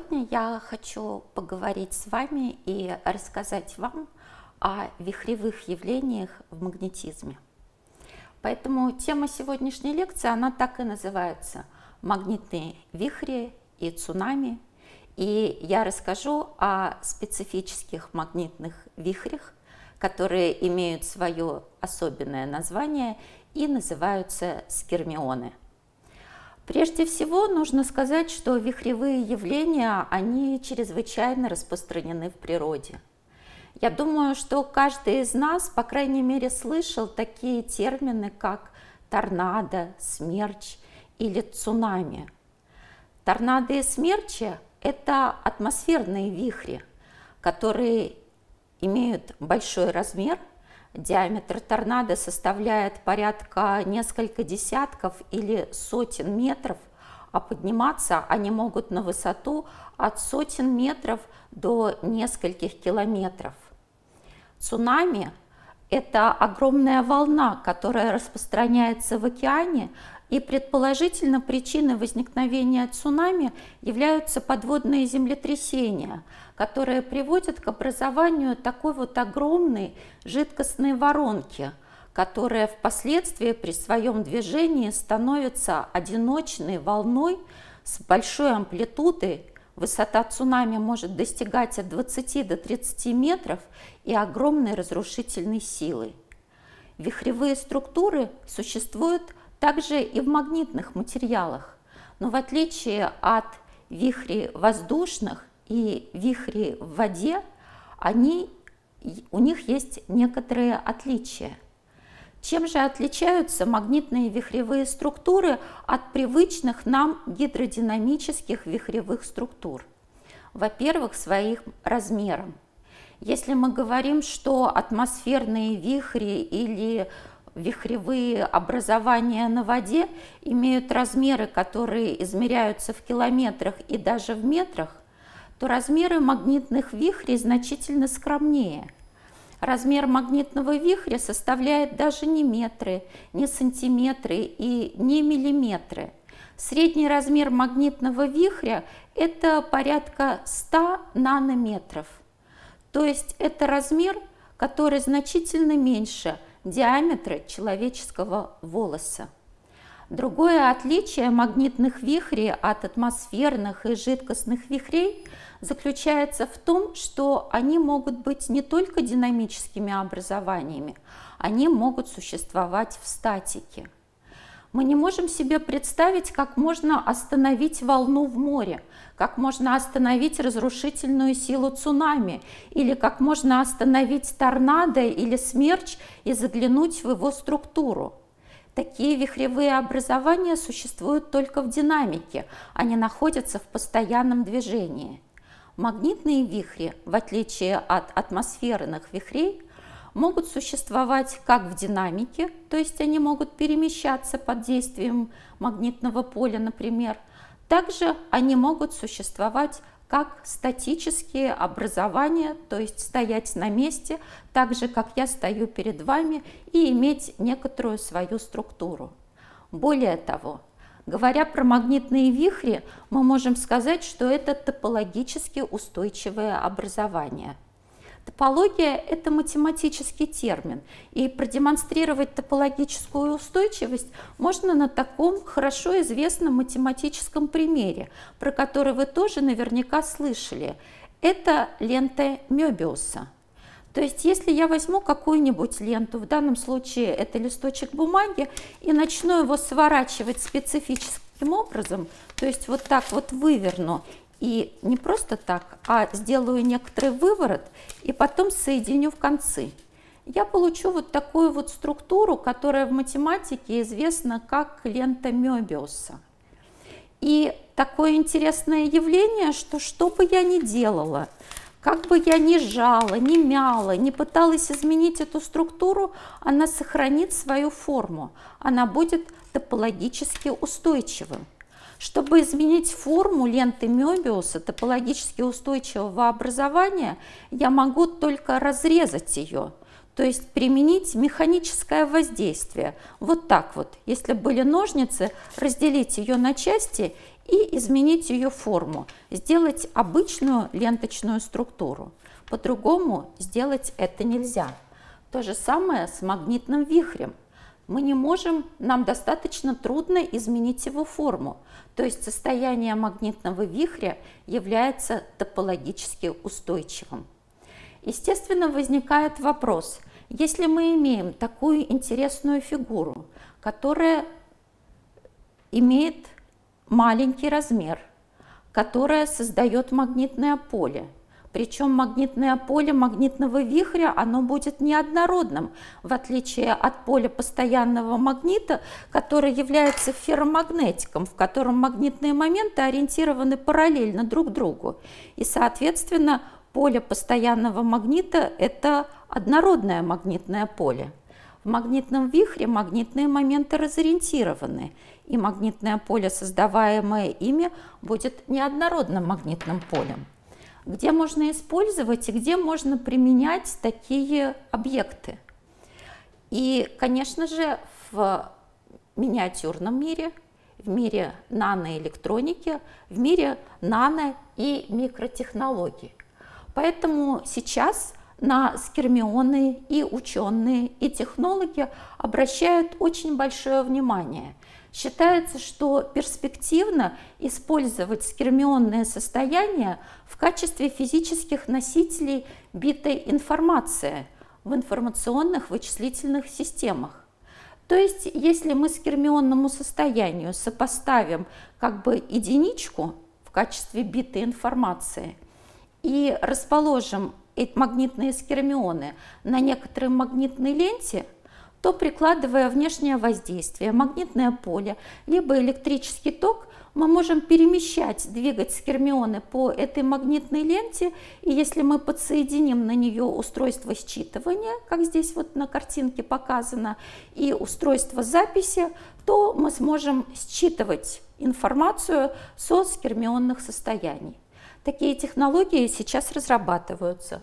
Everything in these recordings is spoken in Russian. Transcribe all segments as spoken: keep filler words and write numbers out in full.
Сегодня я хочу поговорить с вами и рассказать вам о вихревых явлениях в магнетизме. Поэтому тема сегодняшней лекции, она так и называется «Магнитные вихри и цунами». И я расскажу о специфических магнитных вихрях, которые имеют свое особенное название и называются скермионы. Прежде всего нужно сказать, что вихревые явления, они чрезвычайно распространены в природе. Я думаю, что каждый из нас, по крайней мере, слышал такие термины, как торнадо, смерч или цунами. Торнадо и смерчи – это атмосферные вихри, которые имеют большой размер. Диаметр торнадо составляет порядка несколько десятков или сотен метров, а подниматься они могут на высоту от сотен метров до нескольких километров. Цунами – это огромная волна, которая распространяется в океане, и предположительно причиной возникновения цунами являются подводные землетрясения, которые приводят к образованию такой вот огромной жидкостной воронки, которая впоследствии при своем движении становится одиночной волной с большой амплитудой. Высота цунами может достигать от двадцати до тридцати метров и огромной разрушительной силой. Вихревые структуры существуют также и в магнитных материалах, но в отличие от вихрей воздушных и вихрей в воде, они, у них есть некоторые отличия. Чем же отличаются магнитные вихревые структуры от привычных нам гидродинамических вихревых структур? Во-первых, своим размером. Если мы говорим, что атмосферные вихри или вихревые образования на воде имеют размеры, которые измеряются в километрах и даже в метрах, то размеры магнитных вихрей значительно скромнее. Размер магнитного вихря составляет даже не метры, не сантиметры и не миллиметры. Средний размер магнитного вихря – это порядка ста нанометров. То есть это размер, который значительно меньше диаметра человеческого волоса. Другое отличие магнитных вихрей от атмосферных и жидкостных вихрей заключается в том, что они могут быть не только динамическими образованиями, они могут существовать в статике. Мы не можем себе представить, как можно остановить волну в море, как можно остановить разрушительную силу цунами, или как можно остановить торнадо или смерч и заглянуть в его структуру. Такие вихревые образования существуют только в динамике, они находятся в постоянном движении. Магнитные вихри, в отличие от атмосферных вихрей, могут существовать как в динамике, то есть они могут перемещаться под действием магнитного поля, например. Также они могут существовать как статические образования, то есть стоять на месте, так же, как я стою перед вами, и иметь некоторую свою структуру. Более того, говоря про магнитные вихри, мы можем сказать, что это топологически устойчивое образование. Топология – это математический термин, и продемонстрировать топологическую устойчивость можно на таком хорошо известном математическом примере, про который вы тоже наверняка слышали. Это лента Мёбиуса. То есть если я возьму какую-нибудь ленту, в данном случае это листочек бумаги, и начну его сворачивать специфическим образом, то есть вот так вот выверну, и не просто так, а сделаю некоторый выворот и потом соединю в концы, я получу вот такую вот структуру, которая в математике известна как лента Мёбиуса. И такое интересное явление, что что бы я ни делала, как бы я ни сжала, ни мяла, ни пыталась изменить эту структуру, она сохранит свою форму, она будет топологически устойчивым. Чтобы изменить форму ленты Мёбиуса, топологически устойчивого образования, я могу только разрезать ее, то есть применить механическое воздействие. Вот так вот, если были ножницы, разделить ее на части и изменить ее форму, сделать обычную ленточную структуру. По-другому сделать это нельзя. То же самое с магнитным вихрем. Мы не можем, нам достаточно трудно изменить его форму. То есть состояние магнитного вихря является топологически устойчивым. Естественно, возникает вопрос, если мы имеем такую интересную фигуру, которая имеет маленький размер, которая создает магнитное поле, причем магнитное поле магнитного вихря, оно будет неоднородным, в отличие от поля постоянного магнита, который является ферромагнетиком, в котором магнитные моменты ориентированы параллельно друг другу. И, соответственно, поле постоянного магнита – это однородное магнитное поле. В магнитном вихре магнитные моменты разориентированы, и магнитное поле, создаваемое ими, будет неоднородным магнитным полем. Где можно использовать и где можно применять такие объекты? И, конечно же, в миниатюрном мире, в мире наноэлектроники, в мире нано- и микротехнологий. Поэтому сейчас на скермионы и ученые, и технологи обращают очень большое внимание. Считается, что перспективно использовать скермионное состояние в качестве физических носителей битой информации в информационных вычислительных системах. То есть, если мы скермионному состоянию сопоставим как бы единичку в качестве битой информации и расположим эти магнитные скермионы на некоторой магнитной ленте, то, прикладывая внешнее воздействие, магнитное поле, либо электрический ток, мы можем перемещать, двигать скермионы по этой магнитной ленте, и если мы подсоединим на нее устройство считывания, как здесь вот на картинке показано, и устройство записи, то мы сможем считывать информацию со скермионных состояний. Такие технологии сейчас разрабатываются.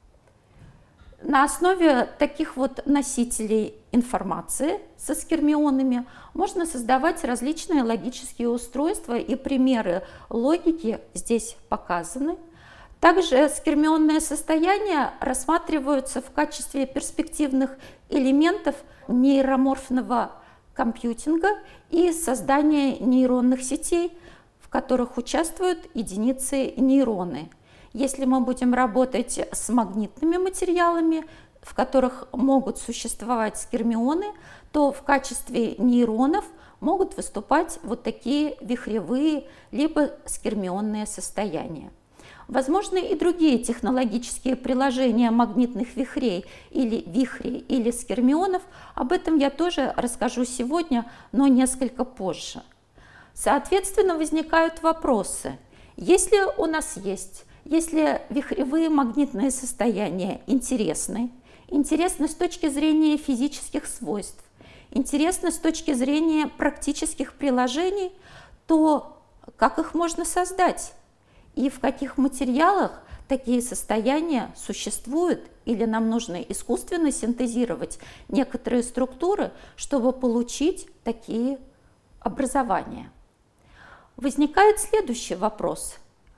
На основе таких вот носителей информации со скермионами можно создавать различные логические устройства, и примеры логики здесь показаны. Также скермионные состояния рассматриваются в качестве перспективных элементов нейроморфного компьютинга и создания нейронных сетей, в которых участвуют единицы нейроны. Если мы будем работать с магнитными материалами, в которых могут существовать скермионы, то в качестве нейронов могут выступать вот такие вихревые либо скермионные состояния. Возможны и другие технологические приложения магнитных вихрей или вихрей или скермионов. Об этом я тоже расскажу сегодня, но несколько позже. Соответственно, возникают вопросы. Если у нас есть Если вихревые магнитные состояния интересны, интересны с точки зрения физических свойств, интересны с точки зрения практических приложений, то как их можно создать? И в каких материалах такие состояния существуют? Или нам нужно искусственно синтезировать некоторые структуры, чтобы получить такие образования? Возникает следующий вопрос.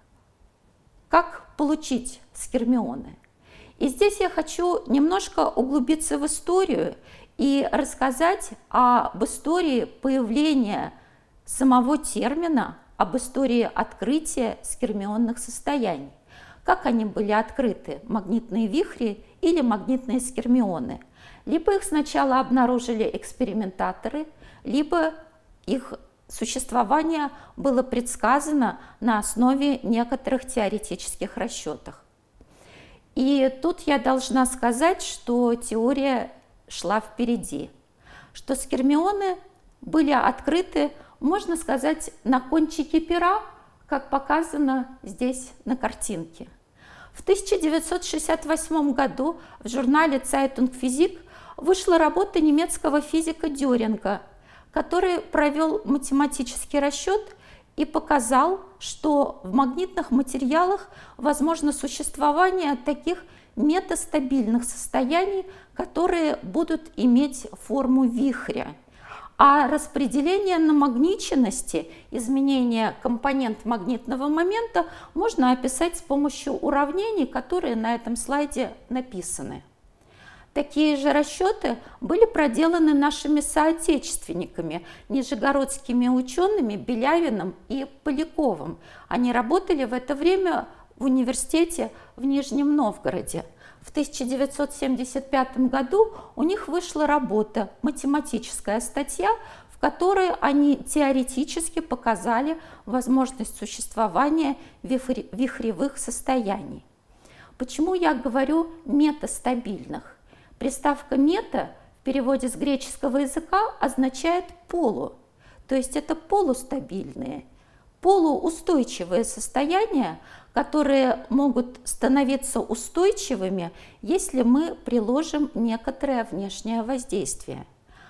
Как получить скермионы? И здесь я хочу немножко углубиться в историю и рассказать об истории появления самого термина, об истории открытия скермионных состояний. Как они были открыты, магнитные вихри или магнитные скермионы? Либо их сначала обнаружили экспериментаторы, либо их существование было предсказано на основе некоторых теоретических расчетов. И тут я должна сказать, что теория шла впереди, что скермионы были открыты, можно сказать, на кончике пера, как показано здесь на картинке. В тысяча девятьсот шестьдесят восьмом году в журнале Zeitung Physik вышла работа немецкого физика Дёринга, который провел математический расчет и показал, что в магнитных материалах возможно существование таких метастабильных состояний, которые будут иметь форму вихря. А распределение намагниченности, изменение компонент магнитного момента можно описать с помощью уравнений, которые на этом слайде написаны. Такие же расчеты были проделаны нашими соотечественниками, нижегородскими учеными Белявиным и Поляковым. Они работали в это время в университете в Нижнем Новгороде. В тысяча девятьсот семьдесят пятом году у них вышла работа, математическая статья, в которой они теоретически показали возможность существования вихревых состояний. Почему я говорю метастабильных? Приставка «мета» в переводе с греческого языка означает «полу», то есть это полустабильные, полуустойчивые состояния, которые могут становиться устойчивыми, если мы приложим некоторое внешнее воздействие.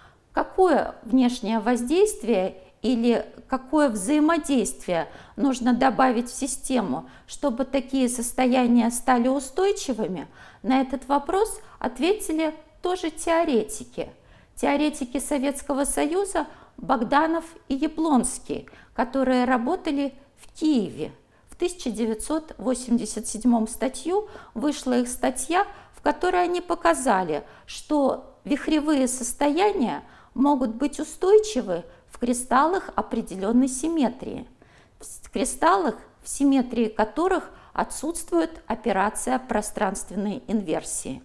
Какое внешнее воздействие или какое взаимодействие нужно добавить в систему, чтобы такие состояния стали устойчивыми? На этот вопрос ответили тоже теоретики. Теоретики Советского Союза Богданов и Яблонский, которые работали в Киеве. В тысяча девятьсот восемьдесят седьмом статью вышла их статья, в которой они показали, что вихревые состояния могут быть устойчивы в кристаллах определенной симметрии, в кристаллах, в симметрии которых отсутствует операция пространственной инверсии.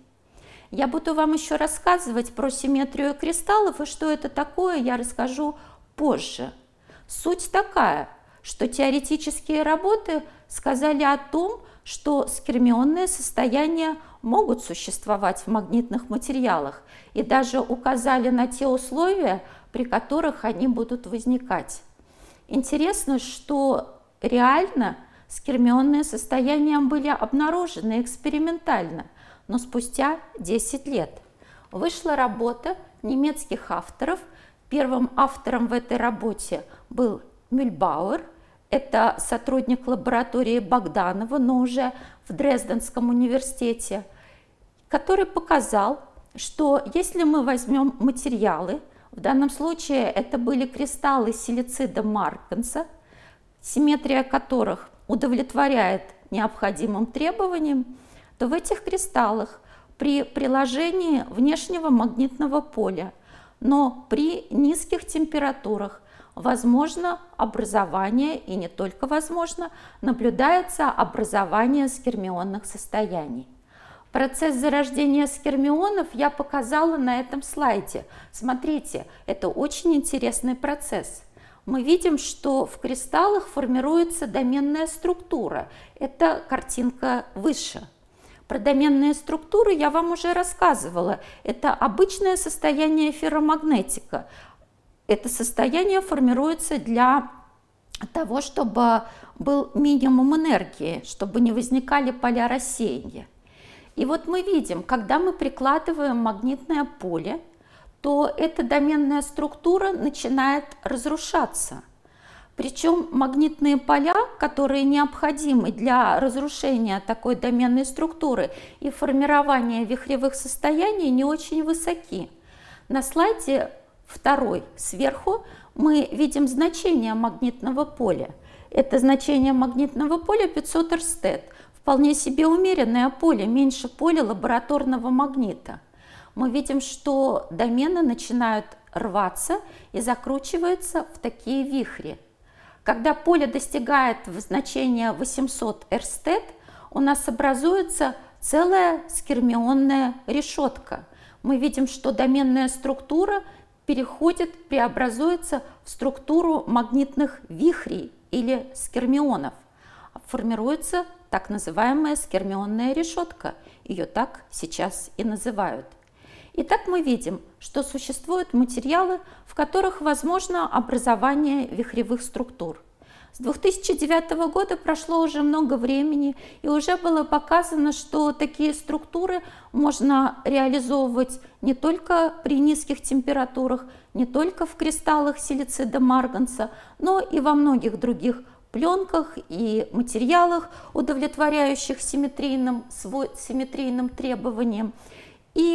Я буду вам еще рассказывать про симметрию кристаллов, и что это такое, я расскажу позже. Суть такая, что теоретические работы сказали о том, что скермионные состояния могут существовать в магнитных материалах, и даже указали на те условия, при которых они будут возникать. Интересно, что реально скермионные состояния были обнаружены экспериментально, но спустя десять лет. Вышла работа немецких авторов. Первым автором в этой работе был Мюльбауэр. Это сотрудник лаборатории Богданова, но уже в Дрезденском университете, который показал, что если мы возьмем материалы, в данном случае это были кристаллы силицида Марканса, симметрия которых удовлетворяет необходимым требованиям, то в этих кристаллах при приложении внешнего магнитного поля, но при низких температурах возможно образование, и не только возможно, наблюдается образование скермионных состояний. Процесс зарождения скермионов я показала на этом слайде. Смотрите, это очень интересный процесс. Мы видим, что в кристаллах формируется доменная структура. Это картинка выше. Про доменные структуры я вам уже рассказывала. Это обычное состояние ферромагнетика. Это состояние формируется для того, чтобы был минимум энергии, чтобы не возникали поля рассеяния. И вот мы видим, когда мы прикладываем магнитное поле, то эта доменная структура начинает разрушаться. Причем магнитные поля, которые необходимы для разрушения такой доменной структуры и формирования вихревых состояний, не очень высоки. На слайде второй сверху мы видим значение магнитного поля. Это значение магнитного поля пятьсот эрстед. Вполне себе умеренное поле, меньше поля лабораторного магнита. Мы видим, что домены начинают рваться и закручиваются в такие вихри. Когда поле достигает значения восемьсот эрстед, у нас образуется целая скермионная решетка. Мы видим, что доменная структура переходит, преобразуется в структуру магнитных вихрей или скермионов. Формируется так называемая скермионная решетка. Ее так сейчас и называют. Итак, мы видим, что существуют материалы, в которых возможно образование вихревых структур. С две тысячи девятого года прошло уже много времени, и уже было показано, что такие структуры можно реализовывать не только при низких температурах, не только в кристаллах силицида Марганца, но и во многих других пленках и материалах, удовлетворяющих симметрийным, симметрийным требованиям. И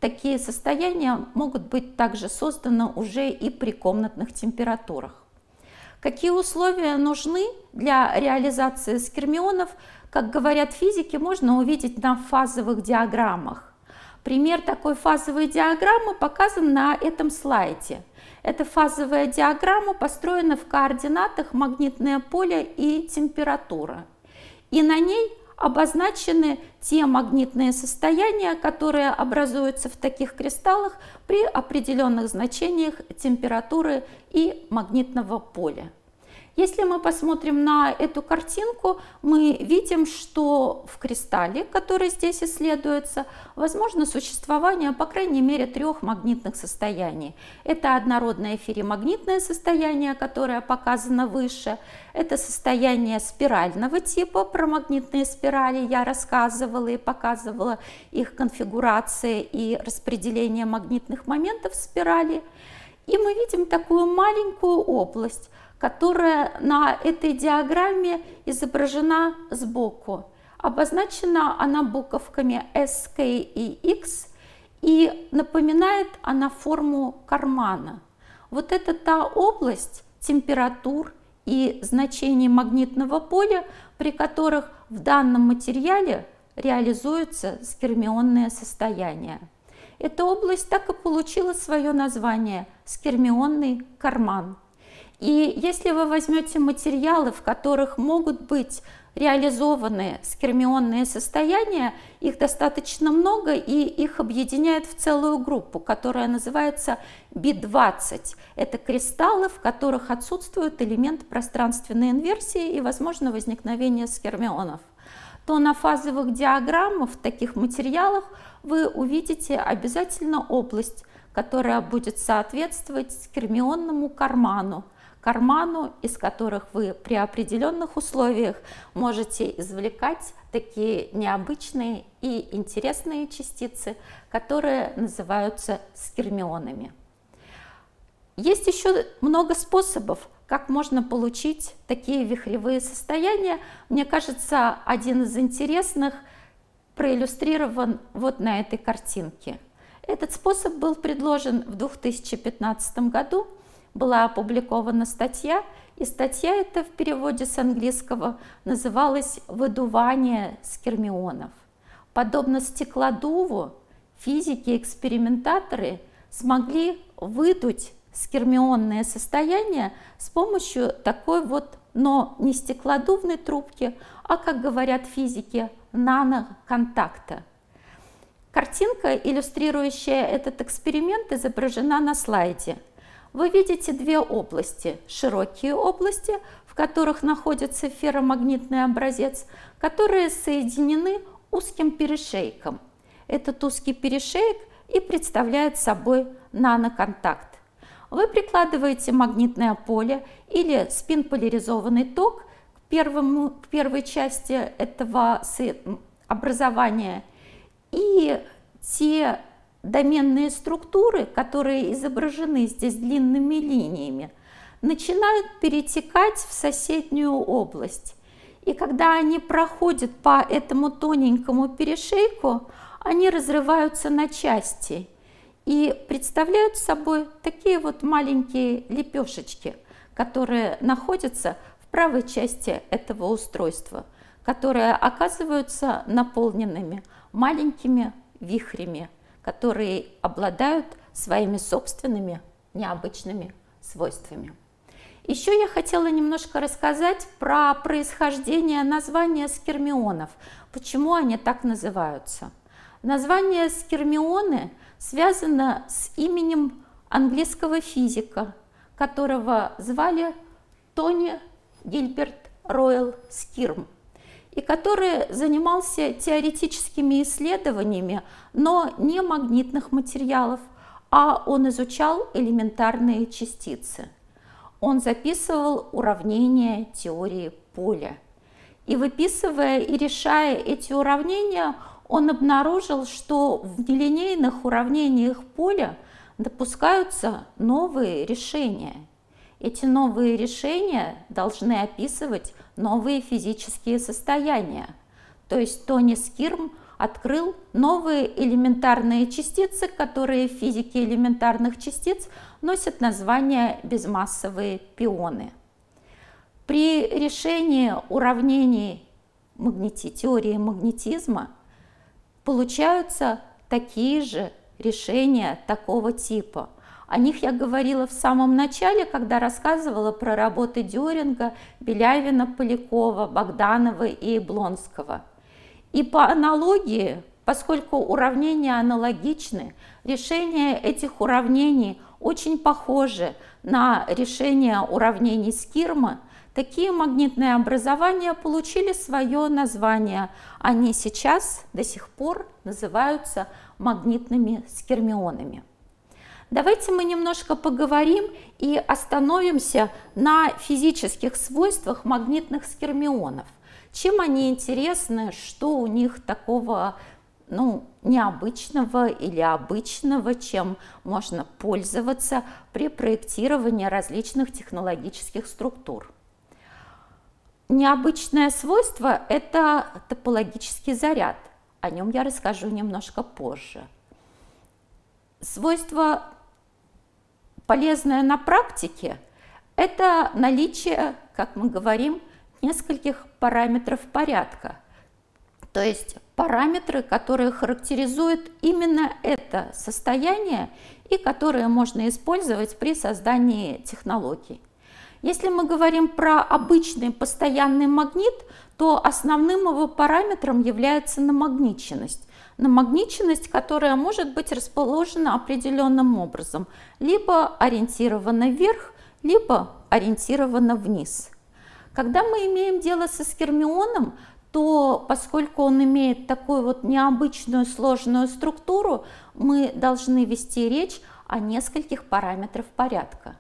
такие состояния могут быть также созданы уже и при комнатных температурах. Какие условия нужны для реализации скермионов, как говорят физики, можно увидеть на фазовых диаграммах. Пример такой фазовой диаграммы показан на этом слайде. Эта фазовая диаграмма построена в координатах магнитное поле и температура. И на ней обозначены те магнитные состояния, которые образуются в таких кристаллах при определенных значениях температуры и магнитного поля. Если мы посмотрим на эту картинку, мы видим, что в кристалле, который здесь исследуется, возможно существование, по крайней мере, трех магнитных состояний. Это однородное ферримагнитное состояние, которое показано выше. Это состояние спирального типа, про магнитные спирали я рассказывала и показывала их конфигурации и распределение магнитных моментов в спирали. И мы видим такую маленькую область, которая на этой диаграмме изображена сбоку. Обозначена она буковками эс, кей и икс, и напоминает она форму кармана. Вот это та область температур и значений магнитного поля, при которых в данном материале реализуются скермионные состояния. Эта область так и получила свое название – скермионный карман. И если вы возьмете материалы, в которых могут быть реализованы скермионные состояния, их достаточно много, и их объединяют в целую группу, которая называется би двадцать. Это кристаллы, в которых отсутствует элемент пространственной инверсии и возможно возникновение скермионов. То на фазовых диаграммах в таких материалах вы увидите обязательно область, которая будет соответствовать скермионному карману, карману, из которых вы при определенных условиях можете извлекать такие необычные и интересные частицы, которые называются скермионами. Есть еще много способов, как можно получить такие вихревые состояния. Мне кажется, один из интересных проиллюстрирован вот на этой картинке. Этот способ был предложен в две тысячи пятнадцатом году. Была опубликована статья, и статья эта в переводе с английского называлась «Выдувание скермионов». Подобно стеклодуву, физики-экспериментаторы смогли выдуть скермионное состояние с помощью такой вот, но не стеклодувной трубки, а, как говорят физики, наноконтакта. Картинка, иллюстрирующая этот эксперимент, изображена на слайде. Вы видите две области, широкие области, в которых находится ферромагнитный образец, которые соединены узким перешейком. Этот узкий перешеек и представляет собой наноконтакт. Вы прикладываете магнитное поле или спин-поляризованный ток к, первому, к первой части этого образования, и те доменные структуры, которые изображены здесь длинными линиями, начинают перетекать в соседнюю область. И когда они проходят по этому тоненькому перешейку, они разрываются на части и представляют собой такие вот маленькие лепешечки, которые находятся в правой части этого устройства, которые оказываются наполненными маленькими вихрями, которые обладают своими собственными необычными свойствами. Еще я хотела немножко рассказать про происхождение названия скермионов, почему они так называются. Название скермионы связано с именем английского физика, которого звали Тони Гильберт Ройл Скирм, и который занимался теоретическими исследованиями, но не магнитных материалов, а он изучал элементарные частицы. Он записывал уравнения теории поля. И выписывая и решая эти уравнения, он обнаружил, что в нелинейных уравнениях поля допускаются новые решения. Эти новые решения должны описывать новые физические состояния. То есть Тони Скирм открыл новые элементарные частицы, которые в физике элементарных частиц носят название безмассовые пионы. При решении уравнений магнити... теории магнетизма получаются такие же решения такого типа. О них я говорила в самом начале, когда рассказывала про работы Дёринга, Белявина, Полякова, Богданова и Яблонского. И по аналогии, поскольку уравнения аналогичны, решения этих уравнений очень похожи на решения уравнений Скирма, такие магнитные образования получили свое название. Они сейчас до сих пор называются магнитными скирмионами. Давайте мы немножко поговорим и остановимся на физических свойствах магнитных скирмионов. Чем они интересны, что у них такого ну, необычного или обычного, чем можно пользоваться при проектировании различных технологических структур. Необычное свойство – это топологический заряд. О нем я расскажу немножко позже. Свойство, полезное на практике, это наличие, как мы говорим, нескольких параметров порядка. То есть параметры, которые характеризуют именно это состояние и которые можно использовать при создании технологий. Если мы говорим про обычный постоянный магнит, то основным его параметром является намагниченность. Намагниченность, которая может быть расположена определенным образом, либо ориентирована вверх, либо ориентирована вниз. Когда мы имеем дело со скирмионом, то поскольку он имеет такую вот необычную сложную структуру, мы должны вести речь о нескольких параметрах порядка.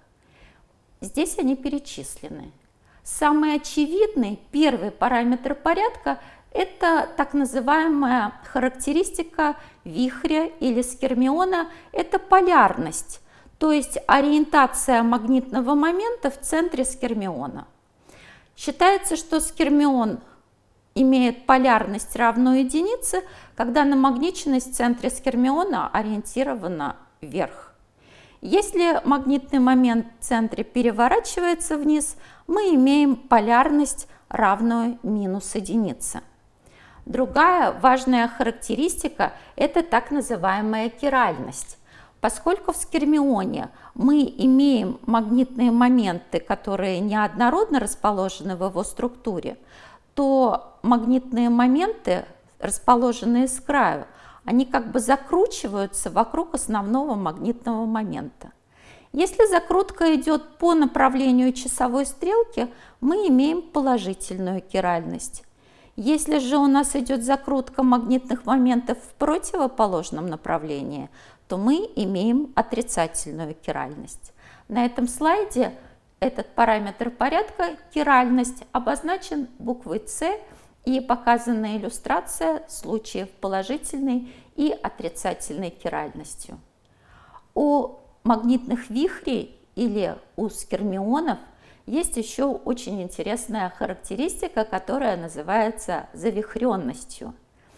Здесь они перечислены. Самый очевидный, первый параметр порядка – это так называемая характеристика вихря или скирмиона – это полярность, то есть ориентация магнитного момента в центре скирмиона. Считается, что скирмион имеет полярность равную единице, когда намагниченность в центре скирмиона ориентирована вверх. Если магнитный момент в центре переворачивается вниз, мы имеем полярность, равную минус единице. Другая важная характеристика – это так называемая киральность. Поскольку в скирмионе мы имеем магнитные моменты, которые неоднородно расположены в его структуре, то магнитные моменты, расположенные с краю, они как бы закручиваются вокруг основного магнитного момента. Если закрутка идет по направлению часовой стрелки, мы имеем положительную киральность. Если же у нас идет закрутка магнитных моментов в противоположном направлении, то мы имеем отрицательную киральность. На этом слайде этот параметр порядка, киральность, обозначен буквой С, и показана иллюстрация случаев положительной и отрицательной киральностью. У магнитных вихрей или у скирмионов есть еще очень интересная характеристика, которая называется завихренностью.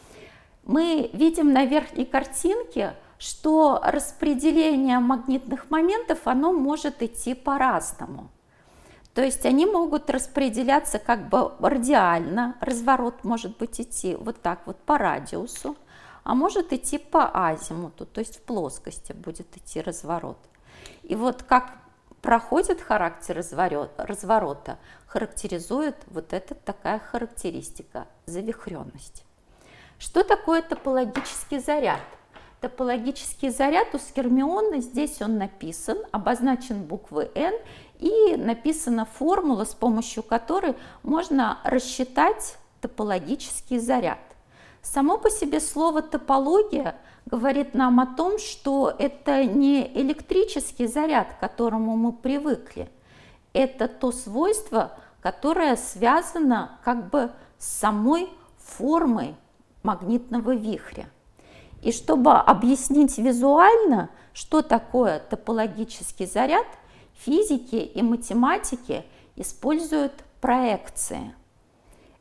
Мы видим на верхней картинке, что распределение магнитных моментов оно может идти по-разному. То есть они могут распределяться как бы радиально, разворот может быть идти вот так вот по радиусу, а может идти по азимуту, то есть в плоскости будет идти разворот. И вот как проходит характер разворота, характеризует вот эта такая характеристика – завихренность. Что такое топологический заряд? Топологический заряд у скирмиона, здесь он написан, обозначен буквой N, и написана формула, с помощью которой можно рассчитать топологический заряд. Само по себе слово топология говорит нам о том, что это не электрический заряд, к которому мы привыкли. Это то свойство, которое связано как бы с самой формой магнитного вихря. И чтобы объяснить визуально, что такое топологический заряд, физики и математики используют проекции.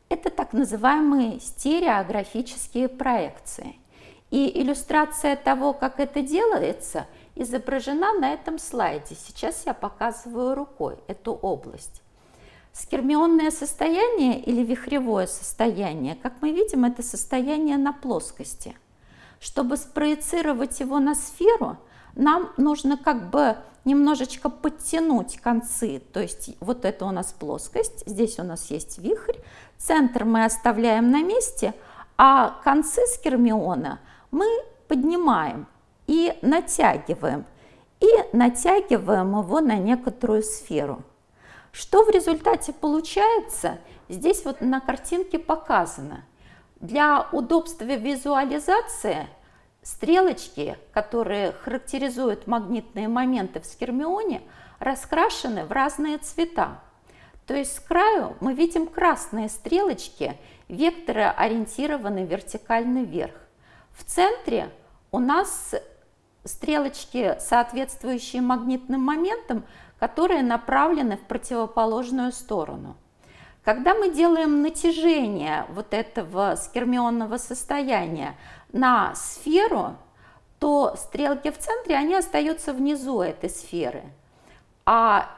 Это так называемые стереографические проекции. И иллюстрация того, как это делается, изображена на этом слайде. Сейчас я показываю рукой эту область. Скермионное состояние или вихревое состояние, как мы видим, это состояние на плоскости. Чтобы спроецировать его на сферу, нам нужно как бы немножечко подтянуть концы. То есть вот это у нас плоскость, здесь у нас есть вихрь, центр мы оставляем на месте, а концы скермиона мы поднимаем и натягиваем. И натягиваем его на некоторую сферу. Что в результате получается, здесь вот на картинке показано. Для удобства визуализации стрелочки, которые характеризуют магнитные моменты в скермионе, раскрашены в разные цвета. То есть с краю мы видим красные стрелочки, векторы ориентированы вертикально вверх. В центре у нас стрелочки, соответствующие магнитным моментам, которые направлены в противоположную сторону. Когда мы делаем натяжение вот этого скермионного состояния на сферу, то стрелки в центре, они остаются внизу этой сферы, а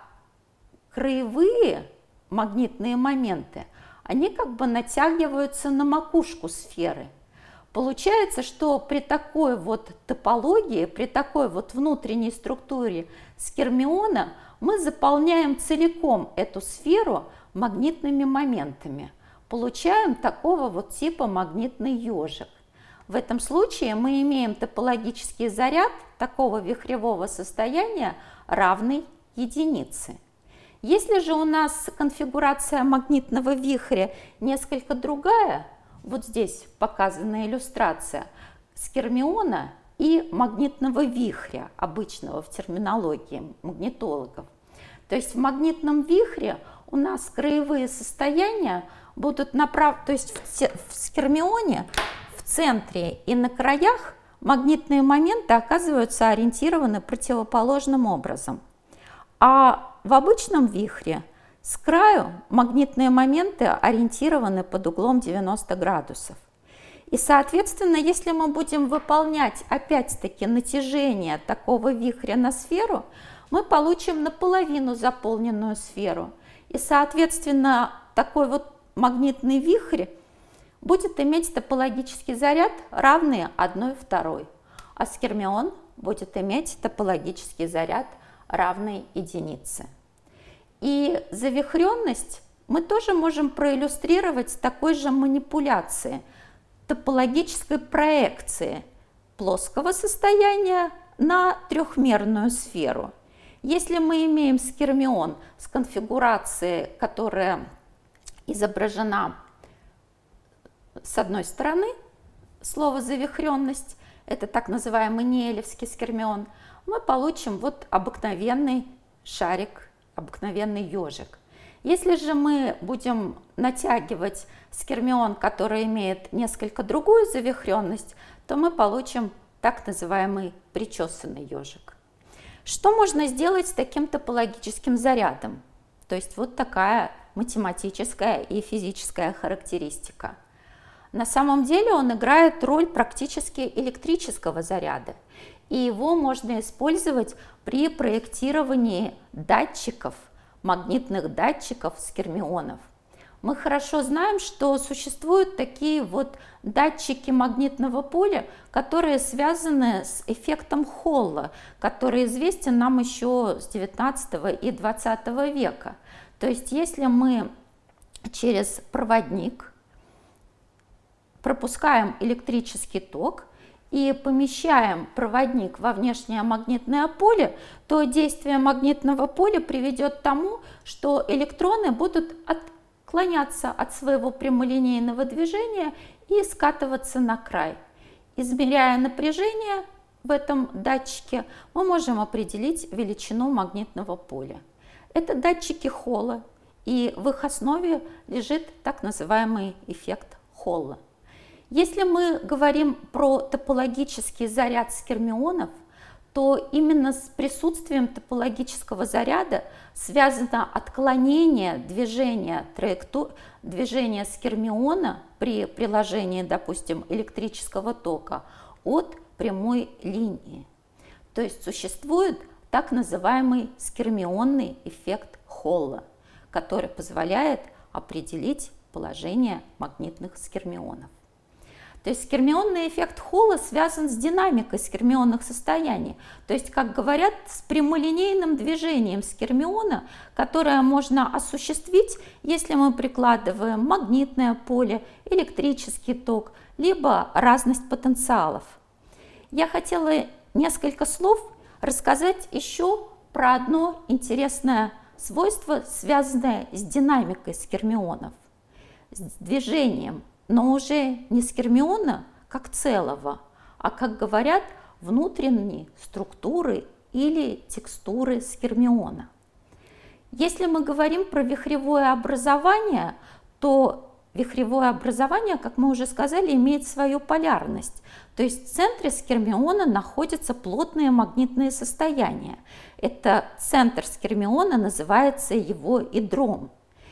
краевые магнитные моменты, они как бы натягиваются на макушку сферы. Получается, что при такой вот топологии, при такой вот внутренней структуре скермиона мы заполняем целиком эту сферу магнитными моментами. Получаем такого вот типа магнитный ежик. В этом случае мы имеем топологический заряд такого вихревого состояния, равный единице. Если же у нас конфигурация магнитного вихря несколько другая, вот здесь показана иллюстрация скермиона и магнитного вихря, обычного в терминологии магнитологов. То есть в магнитном вихре у нас краевые состояния будут направлены, то есть в скермионе в центре и на краях магнитные моменты оказываются ориентированы противоположным образом. А в обычном вихре с краю магнитные моменты ориентированы под углом девяносто градусов. И, соответственно, если мы будем выполнять опять-таки натяжение такого вихря на сферу, мы получим наполовину заполненную сферу. И, соответственно, такой вот магнитный вихрь будет иметь топологический заряд, равный одной второй. А скермион будет иметь топологический заряд, равный единице. И завихренность мы тоже можем проиллюстрировать такой же манипуляцией, топологической проекции плоского состояния на трехмерную сферу. Если мы имеем скермион с конфигурацией, которая изображена с одной стороны, слово завихренность, это так называемый неэлевский скермион, мы получим вот обыкновенный шарик, обыкновенный ежик. Если же мы будем натягивать скермион, который имеет несколько другую завихренность, то мы получим так называемый причесанный ежик. Что можно сделать с таким топологическим зарядом? То есть вот такая математическая и физическая характеристика. На самом деле он играет роль практически электрического заряда, и его можно использовать при проектировании датчиков, магнитных датчиков скермионов. Мы хорошо знаем, что существуют такие вот датчики магнитного поля, которые связаны с эффектом Холла, который известен нам еще с девятнадцатого и двадцатого века. То есть если мы через проводник пропускаем электрический ток и помещаем проводник во внешнее магнитное поле, то действие магнитного поля приведет к тому, что электроны будут отклоняться от своего прямолинейного движения и скатываться на край. Измеряя напряжение в этом датчике, мы можем определить величину магнитного поля. Это датчики Холла, и в их основе лежит так называемый эффект Холла. Если мы говорим про топологический заряд скермионов, то именно с присутствием топологического заряда связано отклонение движения, траекто... движения скермиона при приложении, допустим, электрического тока от прямой линии. То есть существует так называемый скермионный эффект Холла, который позволяет определить положение магнитных скермионов. То есть скермионный эффект Холла связан с динамикой скермионных состояний. То есть, как говорят, с прямолинейным движением скермиона, которое можно осуществить, если мы прикладываем магнитное поле, электрический ток, либо разность потенциалов. Я хотела несколько слов рассказать еще про одно интересное свойство, связанное с динамикой скермионов, с движением, но уже не скермиона как целого, а, как говорят, внутренней структуры или текстуры скермиона. Если мы говорим про вихревое образование, то вихревое образование, как мы уже сказали, имеет свою полярность. То есть в центре скермиона находятся плотные магнитные состояния. Это центр скермиона, называется его ядром.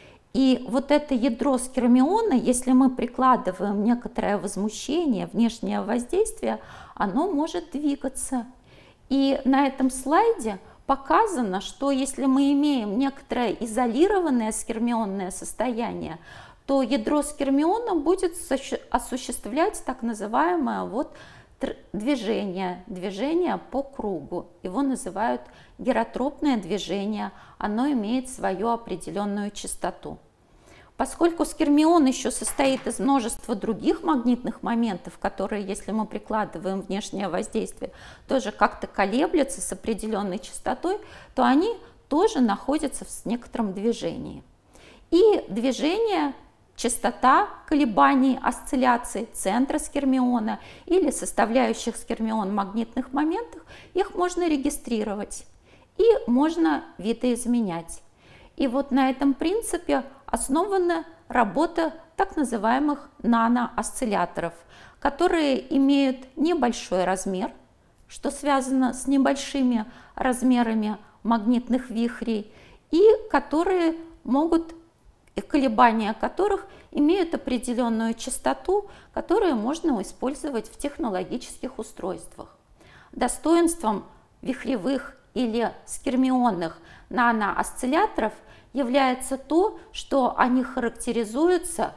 И вот это ядро скермиона, если мы прикладываем некоторое возмущение, внешнее воздействие, оно может двигаться. И на этом слайде показано, что если мы имеем некоторое изолированное скермионное состояние, то ядро скермиона будет осуществлять так называемое вот движение, движение по кругу. Его называют геротропное движение, оно имеет свою определенную частоту. Поскольку скермион еще состоит из множества других магнитных моментов, которые, если мы прикладываем внешнее воздействие, тоже как-то колеблются с определенной частотой, то они тоже находятся в некотором движении. И движение, частота колебаний, осцилляций центра скермиона или составляющих скермион магнитных моментов, их можно регистрировать и можно видоизменять. И вот на этом принципе основана работа так называемых наноосцилляторов, которые имеют небольшой размер, что связано с небольшими размерами магнитных вихрей, и которые могут, и колебания которых имеют определенную частоту, которую можно использовать в технологических устройствах. Достоинством вихревых или скермионных наноосцилляторов является то, что они характеризуются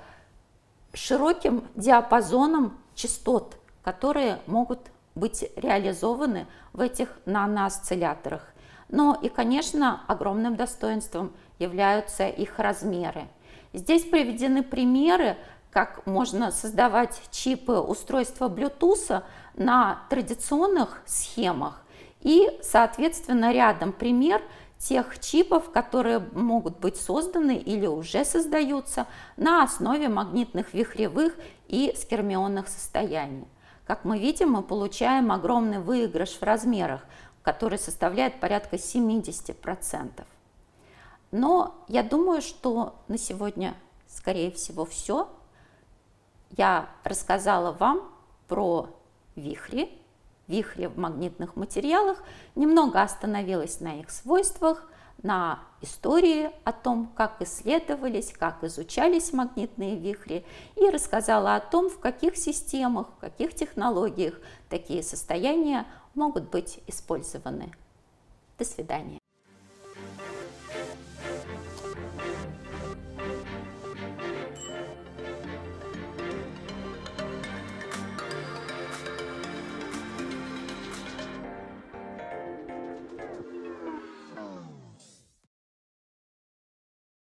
широким диапазоном частот, которые могут быть реализованы в этих наноосцилляторах. Но и, конечно, огромным достоинством являются их размеры. Здесь приведены примеры, как можно создавать чипы устройства Bluetooth на традиционных схемах. И, соответственно, рядом пример тех чипов, которые могут быть созданы или уже создаются на основе магнитных вихревых и скермионных состояний. Как мы видим, мы получаем огромный выигрыш в размерах, который составляет порядка семидесяти процентов. Но я думаю, что на сегодня, скорее всего, все. Я рассказала вам про вихри, вихри в магнитных материалах, немного остановилась на их свойствах, на истории о том, как исследовались, как изучались магнитные вихри, и рассказала о том, в каких системах, в каких технологиях такие состояния могут быть использованы. До свидания.